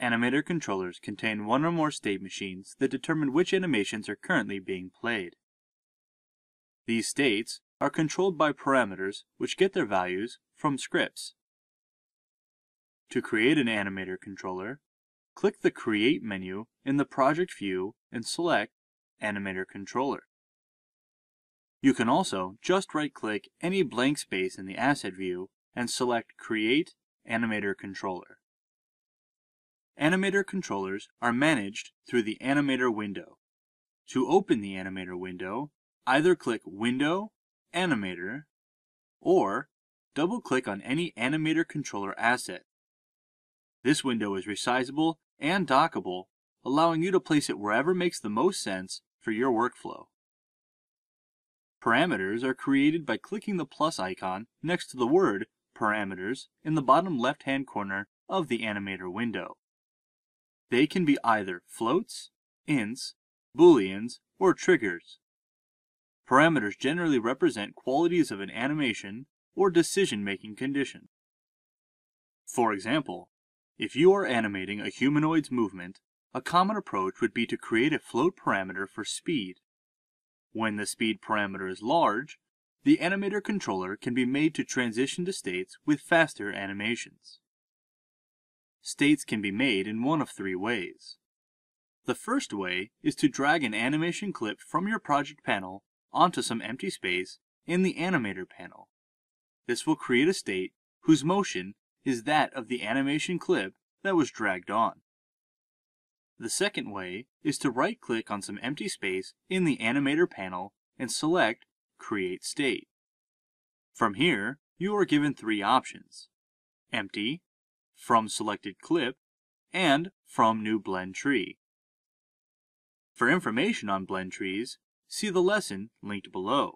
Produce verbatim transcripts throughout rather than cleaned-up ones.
Animator controllers contain one or more state machines that determine which animations are currently being played. These states are controlled by parameters which get their values from scripts. To create an Animator controller, click the Create menu in the project view and select Animator Controller. You can also just right-click any blank space in the asset view and select Create Animator Controller. Animator controllers are managed through the Animator window. To open the Animator window, either click Window, Animator, or double-click on any Animator controller asset. This window is resizable and dockable, allowing you to place it wherever makes the most sense for your workflow. Parameters are created by clicking the plus icon next to the word Parameters in the bottom left-hand corner of the Animator window. They can be either floats, ints, booleans, or triggers. Parameters generally represent qualities of an animation or decision-making condition. For example, if you are animating a humanoid's movement, a common approach would be to create a float parameter for speed. When the speed parameter is large, the Animator controller can be made to transition to states with faster animations. States can be made in one of three ways. The first way is to drag an animation clip from your project panel onto some empty space in the Animator panel. This will create a state whose motion is that of the animation clip that was dragged on. The second way is to right-click on some empty space in the Animator panel and select Create State. From here, you are given three options: Empty, From Selected Clip, and From New Blend Tree. For information on blend trees, see the lesson linked below.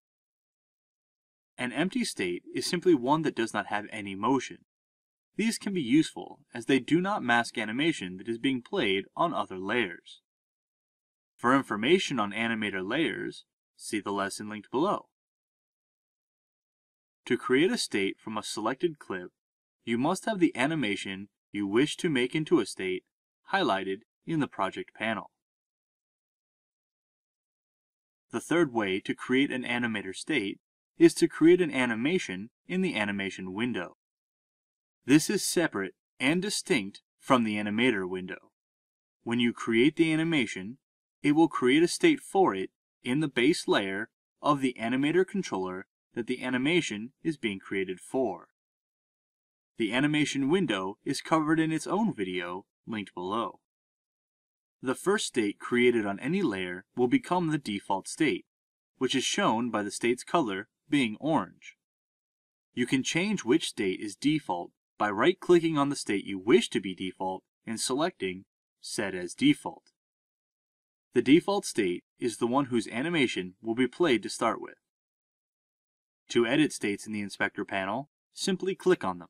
An empty state is simply one that does not have any motion. These can be useful as they do not mask animation that is being played on other layers. For information on Animator layers, see the lesson linked below. To create a state from a selected clip, you must have the animation you wish to make into a state highlighted in the project panel. The third way to create an Animator state is to create an animation in the animation window. This is separate and distinct from the Animator window. When you create the animation, it will create a state for it in the base layer of the Animator controller that the animation is being created for. The animation window is covered in its own video linked below. The first state created on any layer will become the default state, which is shown by the state's color being orange. You can change which state is default by right-clicking on the state you wish to be default and selecting Set as Default. The default state is the one whose animation will be played to start with. To edit states in the Inspector panel, simply click on them.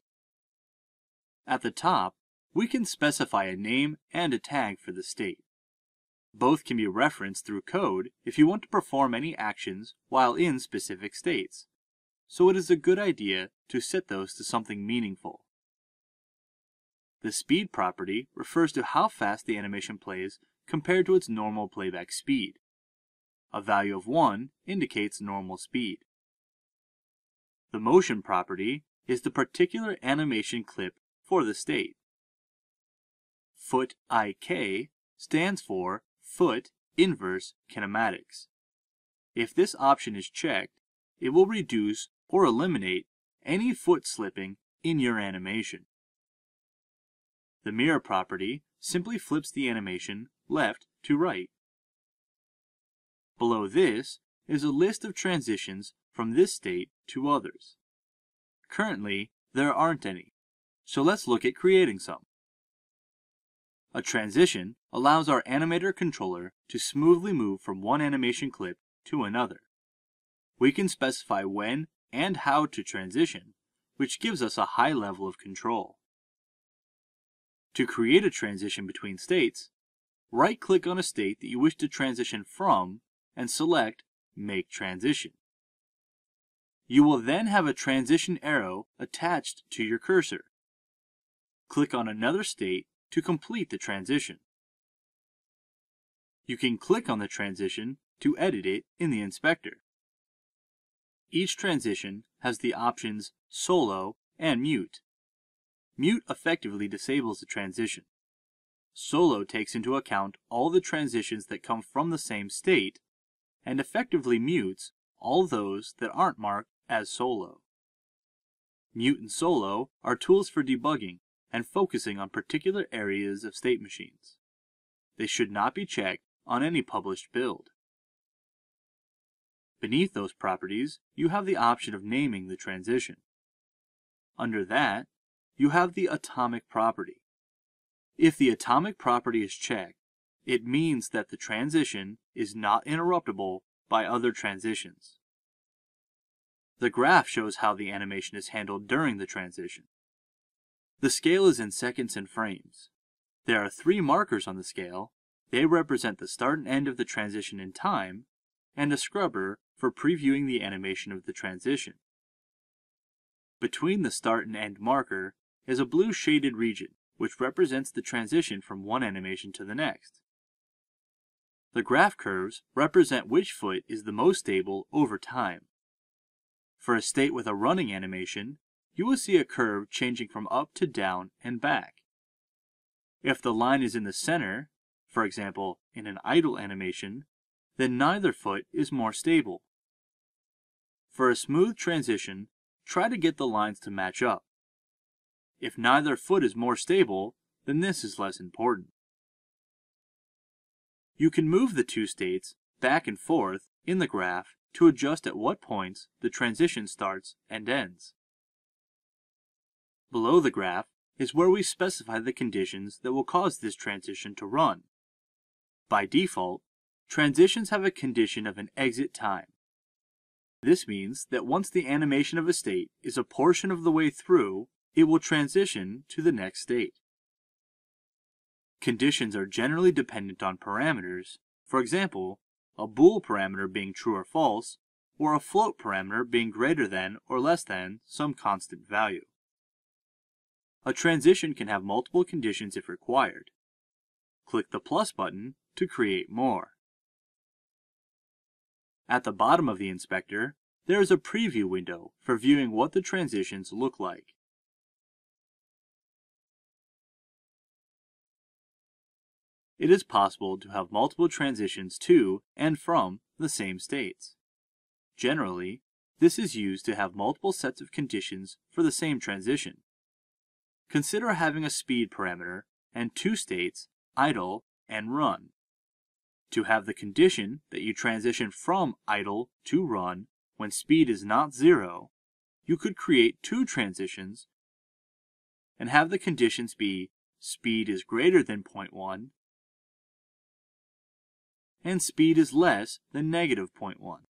At the top, we can specify a name and a tag for the state. Both can be referenced through code if you want to perform any actions while in specific states, so it is a good idea to set those to something meaningful. The speed property refers to how fast the animation plays compared to its normal playback speed. A value of one indicates normal speed. The motion property is the particular animation clip for the state. Foot I K stands for Foot Inverse Kinematics. If this option is checked, it will reduce or eliminate any foot slipping in your animation. The mirror property simply flips the animation left to right. Below this is a list of transitions from this state to others. Currently, there aren't any, so let's look at creating some. A transition allows our Animator controller to smoothly move from one animation clip to another. We can specify when and how to transition, which gives us a high level of control. To create a transition between states, right-click on a state that you wish to transition from and select Make Transition. You will then have a transition arrow attached to your cursor. Click on another state to complete the transition. You can click on the transition to edit it in the inspector. Each transition has the options Solo and Mute. Mute effectively disables the transition. Solo takes into account all the transitions that come from the same state and effectively mutes all those that aren't marked as Solo. Mute and Solo are tools for debugging and focusing on particular areas of state machines. They should not be checked on any published build. Beneath those properties, you have the option of naming the transition. Under that, you have the atomic property. If the atomic property is checked, it means that the transition is not interruptible by other transitions. The graph shows how the animation is handled during the transition. The scale is in seconds and frames. There are three markers on the scale. They represent the start and end of the transition in time, and a scrubber for previewing the animation of the transition. Between the start and end marker is a blue shaded region, which represents the transition from one animation to the next. The graph curves represent which foot is the most stable over time. For a state with a running animation, you will see a curve changing from up to down and back. If the line is in the center, for example, in an idle animation, then neither foot is more stable. For a smooth transition, try to get the lines to match up. If neither foot is more stable, then this is less important. You can move the two states back and forth in the graph to adjust at what points the transition starts and ends. Below the graph is where we specify the conditions that will cause this transition to run. By default, transitions have a condition of an exit time. This means that once the animation of a state is a portion of the way through, it will transition to the next state. Conditions are generally dependent on parameters, for example, a bool parameter being true or false, or a float parameter being greater than or less than some constant value. A transition can have multiple conditions if required. Click the plus button to create more. At the bottom of the inspector, there is a preview window for viewing what the transitions look like. It is possible to have multiple transitions to and from the same states. Generally, this is used to have multiple sets of conditions for the same transition. Consider having a speed parameter and two states, idle and run. To have the condition that you transition from idle to run when speed is not zero, you could create two transitions and have the conditions be speed is greater than zero point one and speed is less than negative zero point one.